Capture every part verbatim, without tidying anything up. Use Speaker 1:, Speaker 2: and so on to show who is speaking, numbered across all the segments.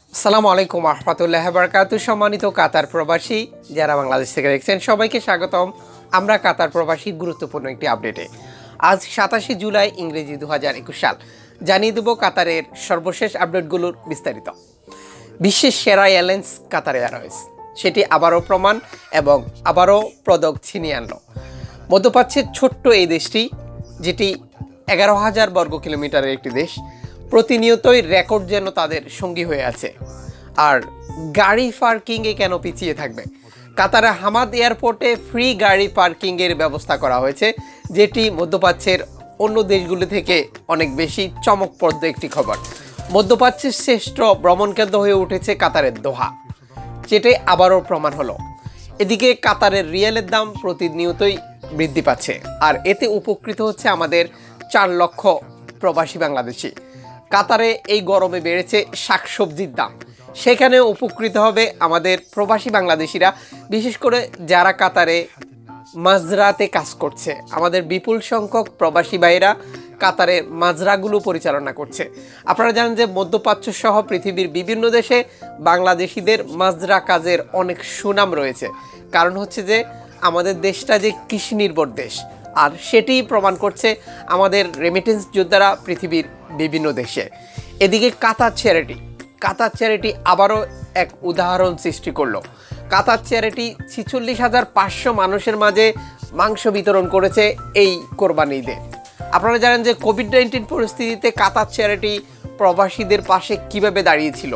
Speaker 1: আসসালামু আলাইকুম ওয়া রাহমাতুল্লাহি ওয়া বারাকাতুহু। সম্মানিত কাতার প্রবাসী যারা বাংলাদেশ থেকে দেখছেন সবাইকে স্বাগতম। আমরা কাতার প্রবাসী গুরুত্বপূর্ণ একটি আপডেটে। আজ সাতাশে জুলাই ইংরেজি দু হাজার একুশ সাল। জানিয়ে দেব কাতারের সর্বশেষ আপডেটগুলোর বিস্তারিত। বিশ্বের সেরা এয়ারলাইন্স কাতার এয়ারওয়েজ, সেটি আবারও প্রমাণ এবং আবারও পদক ছিনিয়ে আনল। মধ্যপ্রাচ্যের ছোট্ট এই দেশটি, যেটি এগারো হাজার বর্গ কিলোমিটারের একটি দেশ, প্রতিনিয়তই রেকর্ড যেন তাদের সঙ্গী হয়ে আছে। আর গাড়ি পার্কিংয়ে কেন পিছিয়ে থাকবে? কাতারে হামাদ এয়ারপোর্টে ফ্রি গাড়ি পার্কিংয়ের ব্যবস্থা করা হয়েছে, যেটি মধ্যপ্রাচ্যের অন্য দেশগুলি থেকে অনেক বেশি চমকপ্রদ একটি খবর। মধ্যপ্রাচ্যের শ্রেষ্ঠ ভ্রমণ কেন্দ্র হয়ে উঠেছে কাতারের দোহা, যেটাই আবারও প্রমাণ হলো। এদিকে কাতারের রিয়ালের দাম প্রতিনিয়তই বৃদ্ধি পাচ্ছে, আর এতে উপকৃত হচ্ছে আমাদের চার লক্ষ প্রবাসী বাংলাদেশি। কাতারে এই গরমে বেড়েছে শাকসবজির দাম, সেখানে উপকৃত হবে আমাদের প্রবাসী বাংলাদেশিরা, বিশেষ করে যারা কাতারে মাজরাতে কাজ করছে। আমাদের বিপুল সংখ্যক প্রবাসী ভাইরা কাতারের মাজরাগুলো পরিচালনা করছে। আপনারা জানেন যে মধ্যপ্রাচ্য সহ পৃথিবীর বিভিন্ন দেশে বাংলাদেশিদের মাজরা কাজের অনেক সুনাম রয়েছে। কারণ হচ্ছে যে আমাদের দেশটা যে কৃষি নির্ভর দেশ, আর সেটি প্রমাণ করছে আমাদের রেমিটেন্স যোদ্ধারা পৃথিবীর বিভিন্ন দেশে। এদিকে কাতার চ্যারিটি কাতার চ্যারিটি আবারও এক উদাহরণ সৃষ্টি করলো। কাতার চ্যারিটি ছিচল্লিশ হাজার পাঁচশো মানুষের মাঝে মাংস বিতরণ করেছে এই কোরবানি ঈদে। আপনারা জানেন যে কোভিড নাইন্টিন পরিস্থিতিতে কাতার চ্যারিটি প্রবাসীদের পাশে কিভাবে দাঁড়িয়েছিল।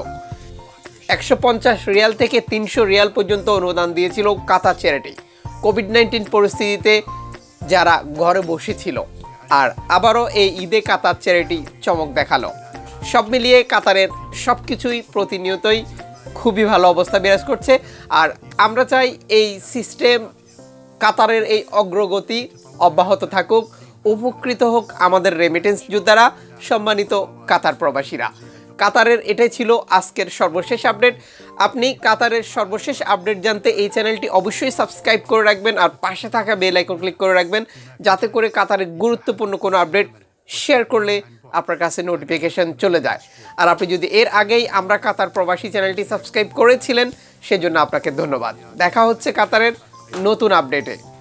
Speaker 1: একশো পঞ্চাশ রিয়াল থেকে তিনশো রিয়াল পর্যন্ত অনুদান দিয়েছিল কাতার চ্যারিটি কোভিড নাইন্টিন পরিস্থিতিতে যারা ঘরে বসেছিল। আর আবারও এই ঈদে কাতার চ্যারিটি চমক দেখালো। সব মিলিয়ে কাতারের সব কিছুই প্রতিনিয়তই খুবই ভালো অবস্থা বিরাজ করছে। আর আমরা চাই এই সিস্টেম, কাতারের এই অগ্রগতি অব্যাহত থাকুক, উপকৃত হোক আমাদের রেমিটেন্স যোদ্ধারা, সম্মানিত কাতার প্রবাসীরা। কাতারের এটাই ছিল আজকের সর্বশেষ আপডেট। আপনি কাতারের সর্বশেষ আপডেট জানতে এই চ্যানেলটি অবশ্যই সাবস্ক্রাইব করে রাখবেন, আর পাশে থাকা বেল আইকন ক্লিক করে রাখবেন, যাতে করে কাতারের গুরুত্বপূর্ণ কোনো আপডেট শেয়ার করলে আপনার কাছে নোটিফিকেশন চলে যায়। আর আপনি যদি এর আগেই আমরা কাতার প্রবাসী চ্যানেলটি সাবস্ক্রাইব করেছিলেন, সেজন্য আপনাকে ধন্যবাদ। দেখা হচ্ছে কাতারের নতুন আপডেটে।